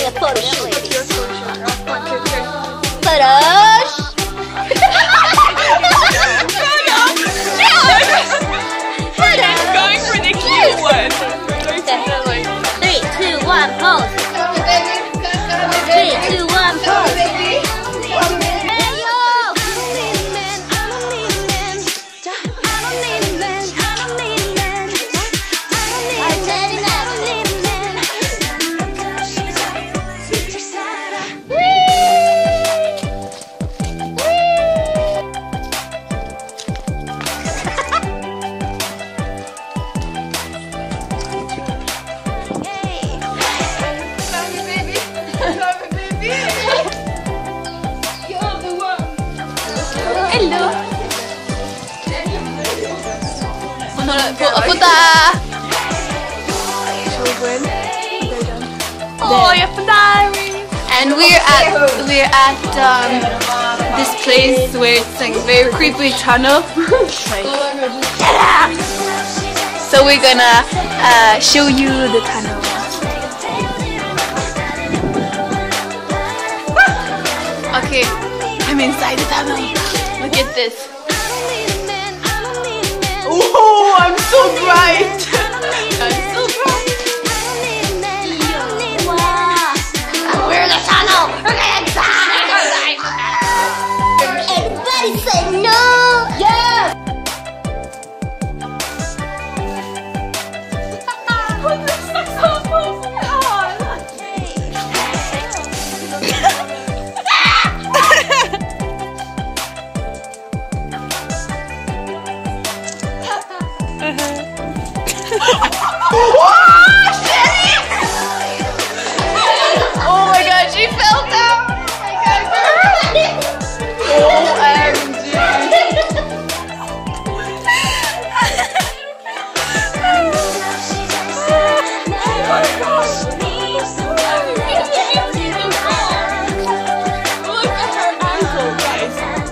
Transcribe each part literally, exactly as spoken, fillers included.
a photo shoot. Photos. Going for the cute one. Definitely. Three, two, one, pose. Three, two, one, pose. 예쁘다. Oh, 예쁘다. And we're at we're at um, this place where it's like very creepy tunnel. So we're gonna uh, show you the tunnel. Okay, I'm inside the tunnel. Look at this. Oh, I'm so bright! I'm so bright! We're in the tunnel! We're gonna die! Everybody say no! Yes! Oh my god, she fell down! Oh my god, O M G! Look at her ankle, guys!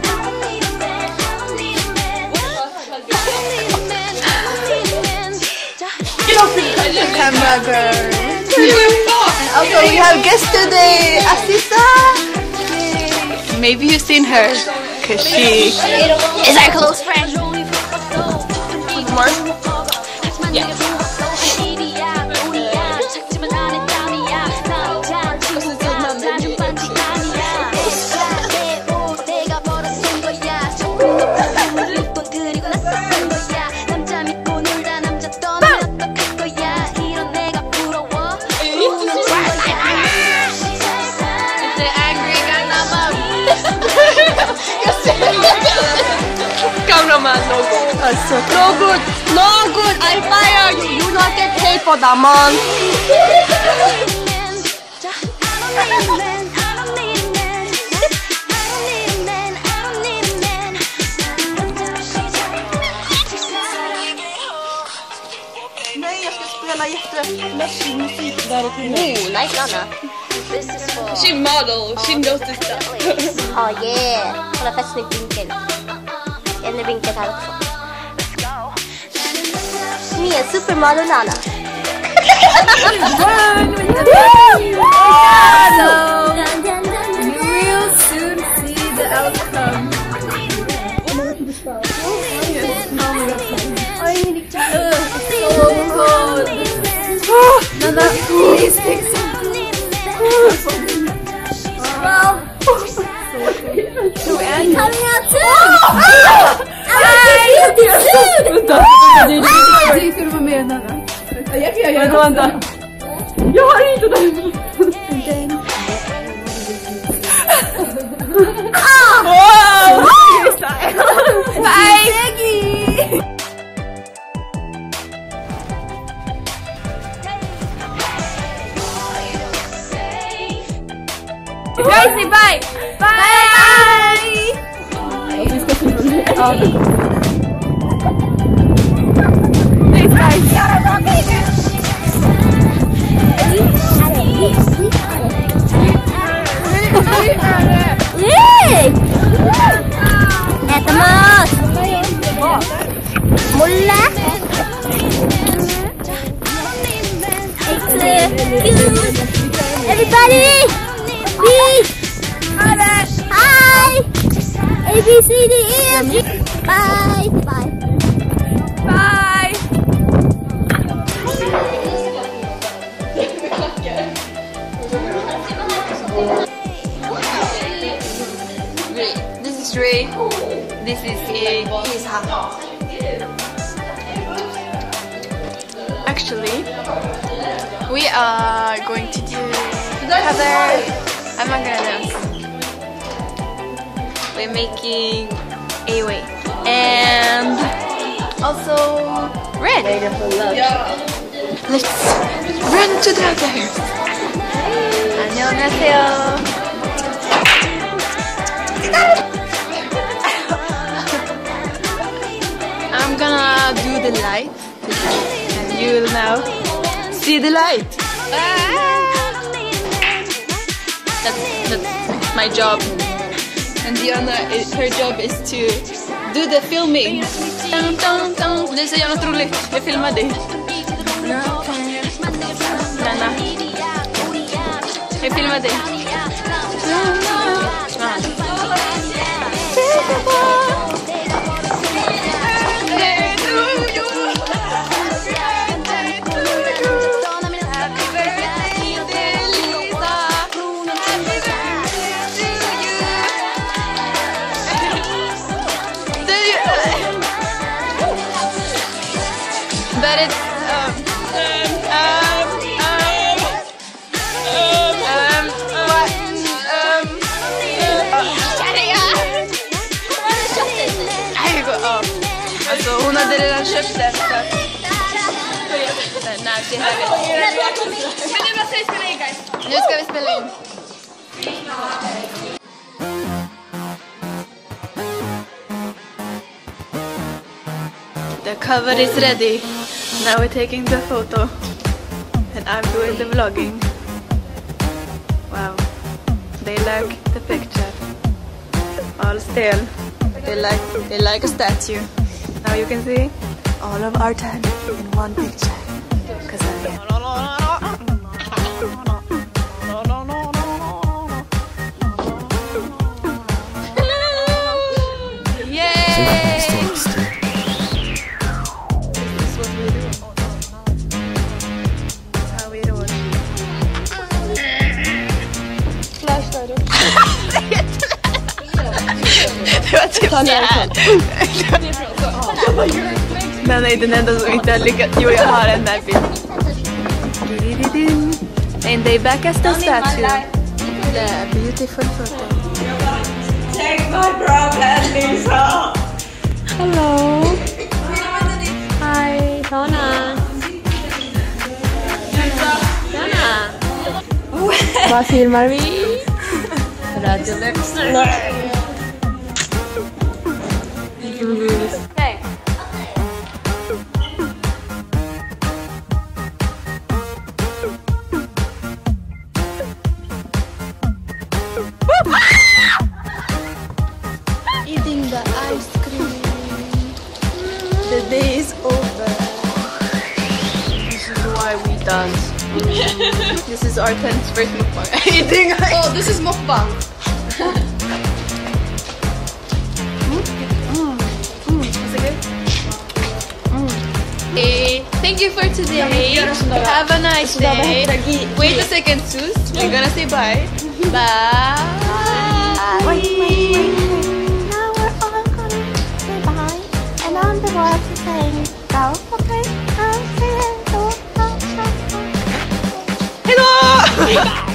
Camera girl. And also we have guest today, Asisa. Maybe you've seen her, cause she is our close friend. More? Yeah. Cameraman, no good. No good. No good. I fire you. You not get paid for that, man. Nej, jag ska spela jättemässig musik där uppe. Ooh, nice Nana. This is for... She model. She knows this stuff. Oh yeah. Kolla fett snygg vinkel. En vinkel här också. Ni är supermodel Nana. You will soon see the outcome. So cold. Nana, please fix it. Well, Joanne coming out soon. Du filmar med Nana. Jag kan göra det andra. Jag har inte den. Wow! Bye! Guys, say bye! Bye! Thanks, guys! Äta mat! 몰라? It's cute! Everybody! ready? B. Hi. A, B, C, D, E, F, G. Bye. Bye. Bye. This is Ray. This is Isa. Actually, we are going to do cover. I'm not gonna dance. We're making a way and also red. Let's run to the other. 안녕하세요. I'm gonna do the light and you will now see the light. That's, that's my job. And Diana, her job is to do the filming. Nu säger jag något roligt. Jag filmar dig. Diana. Jag filmar dig. But it's um um um um um what um um alltså hon hade redan köpt den så nej det här men nu måste vi spela in guys. Nu ska vi spela in. The cover is ready. Now we're taking the photo and I'm doing the vlogging. Wow, they like the picture. All still. They like they like a statue. Now you can see all of our time in one picture. Cause I'm here. Den är den enda som inte har lyckats. Jo, jag har en där bild. And they back as the statue. The beautiful photo. Take my problem, Lisa. Hello. Hi, Donna. Donna. Vad filmar vi? Radioläxor. Hey. Eating the ice cream. The day is over. This is why we dance. This is our tenth first mukbang. Eating ice. Oh, this is mukbang. Hey, thank you for today. Have a nice day. Wait a second, Sus. We're gonna say bye. Bye. Wait, wait, wait. Now we're all gonna say bye. And on the wall to saying go. Okay? I'm saying go. Hello.